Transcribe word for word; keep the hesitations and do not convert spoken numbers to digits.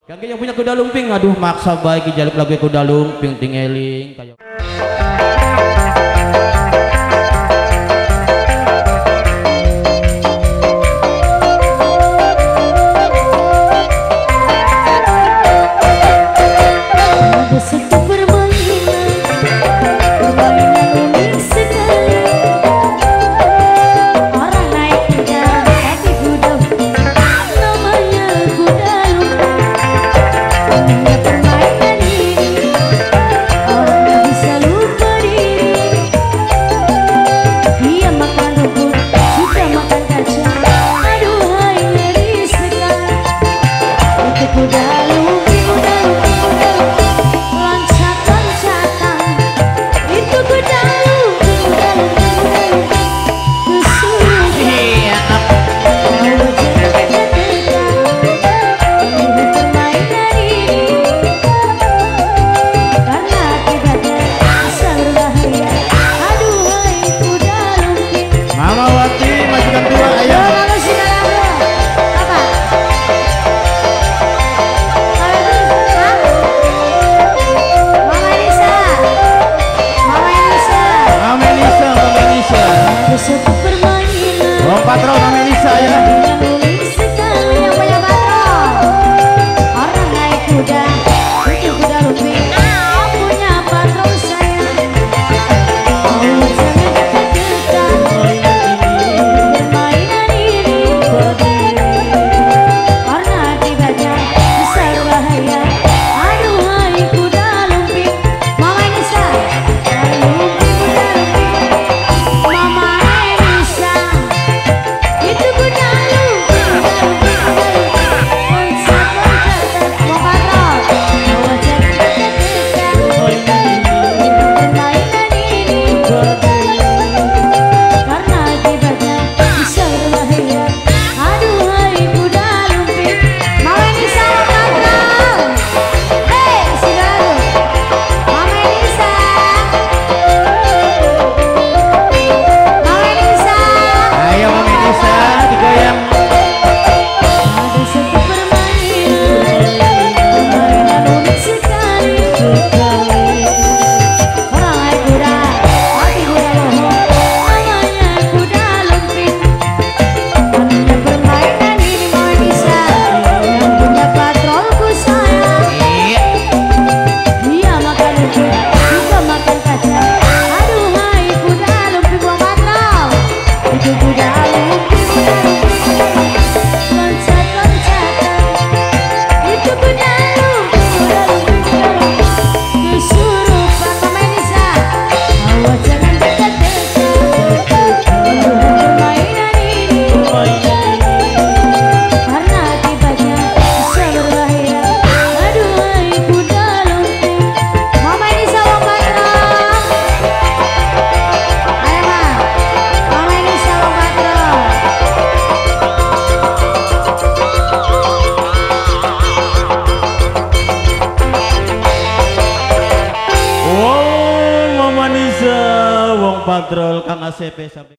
Kaki yang punya kuda lumping, aduh maksa baik jaluk lagu kuda lumping tingeling kayak. Patrol Mama Elisa ya. Sekali yang punya patrol. Orang naik kuda, itu kuda lumping. Punya patrol saya. Oh jangan dekat-dekat. Permainan ini karena akibatnya besar bahaya. Aduh hai kuda lumping. Mama Elisa. Lumping kuda lumping. Mama Elisa. Itu kuda lumping, loncat-loncat, mau patrol, bawa jangan dekat-dekat. Permainan ini karena akibatnya bisa berbahaya. Aduh hai kuda lumping, Mama Elisa patrol. Hei si Galuh, Mama Elisa, Mama Elisa. Ayo Mama Elisa digoyang. Ada satu permainan, permainan unik sekali. Orang naik kuda, tapi kuda lohong, namanya kuda lumping. Namanya permainan ini Mama Elisa, yang punya patrolku saya. Dia makan lumping, juga makan kaca. Aduh hai kuda lumping buang patrol. Itu kuda lumping, kuda lumping. Loncat-loncatan, itu kuda lumping, kuda lumping, kuda lumping. Kesurupan Mama Elisa, awas jangan dekat-dekat. Permainan ini karena akibatnya bisa berbahaya. Aduh hai kuda lumping, Mama Elisa wong patrol. Ayo Ma, Mama Elisa wong patrol. Oh Mama Elisa wong patrol Kang A C P sampai